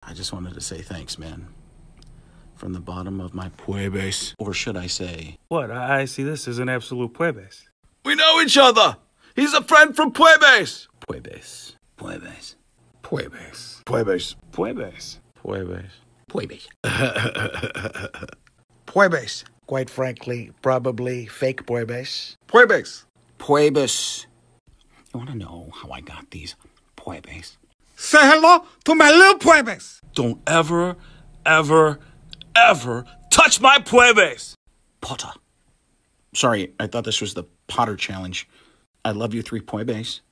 I just wanted to say thanks, man. From the bottom of my PUEBES. Or should I say... What? I see this as an absolute PUEBES. We know each other! He's a friend from PUEBES! PUEBES. PUEBES. PUEBES. PUEBES. PUEBES. PUEBES. PUEBES. PUEBES. Quite frankly, probably fake PUEBES. PUEBES. PUEBES. You want to know how I got these PUEBES? Say hello to my little PUEBES. Don't ever touch my PUEBES! Potter. Sorry, I thought this was the Potter challenge. I love you 3 PUEBES.